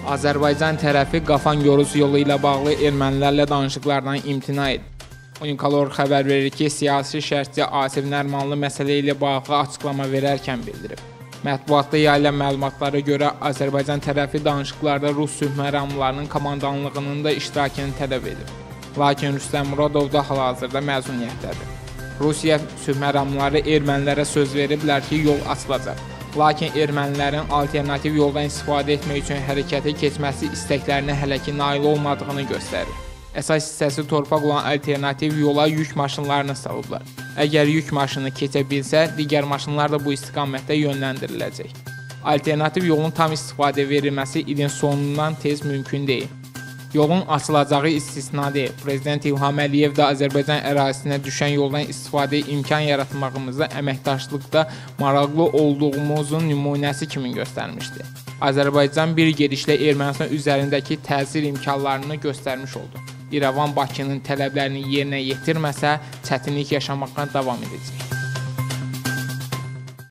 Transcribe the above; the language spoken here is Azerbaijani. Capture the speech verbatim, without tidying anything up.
Azərbaycan tərəfi Qafan Yoruz yolu ilə bağlı ermənilərlə danışıqlardan imtina edib. Unikalor xəbər verir ki, siyasi şərhçi Asif Nərmanlı məsələ ilə bağlı açıqlama verərkən bildirib. Mətbuatda yayılan məlumatlara görə Azərbaycan tərəfi danışıqlarda Rus sülh məramlarının komandanlığının da iştirakını tələb edib. Lakin Rüstəm Muradov da hal-hazırda məzuniyyətdədir. Rusiya sülh məramları ermənilərə söz veriblər ki, yol açılacaq. Lakin ermənilərin alternativ yoldan istifadə etmək üçün hərəkətə keçməsi istəklərinə hələ ki nail olmadığını göstərir. Əsas hissəsi torpaq olan alternativ yola yük maşınlarını salıblar. Əgər yük maşını keçə bilsə, digər maşınlar da bu istiqamətdə yönləndiriləcək. Alternativ yolun tam istifadə verilməsi ilin sonundan tez mümkün deyil. Yolun açılacağı istisna deyil. Prezident İlham Əliyev də Azərbaycan ərazisinə düşən yoldan istifadəyə imkan yaratmağımızda əməkdaşlıqda maraqlı olduğumuzun nümunəsi kimi göstərmişdi. Azərbaycan bir gedişlə Ermənistan üzərindəki təsir imkanlarını göstərmiş oldu. İrəvan Bakının tələblərini yerinə yetirməsə, çətinlik yaşamaqdan davam edəcək.